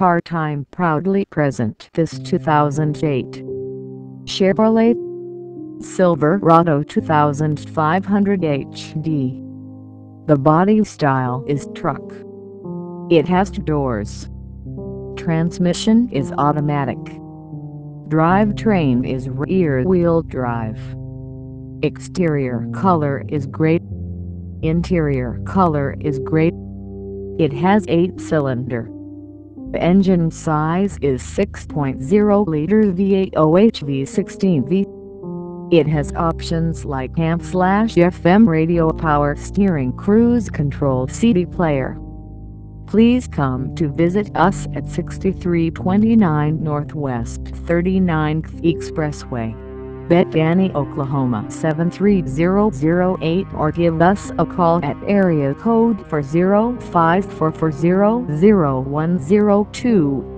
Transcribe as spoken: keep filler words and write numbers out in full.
Car Time proudly present this two thousand eight Chevrolet Silverado twenty-five hundred H D. The body style is truck. It has two doors. Transmission is automatic. Drivetrain is rear-wheel drive. Exterior color is gray. Interior color is gray. It has eight-cylinder. The engine size is six point oh liter V eight O H V sixteen V. It has options like A M F M radio, power steering, cruise control, C D player. Please come to visit us at sixty-three twenty-nine Northwest thirty-ninth Expressway, Bethany, Oklahoma seven three zero zero eight, or give us a call at area code four zero five four four zero zero one zero two.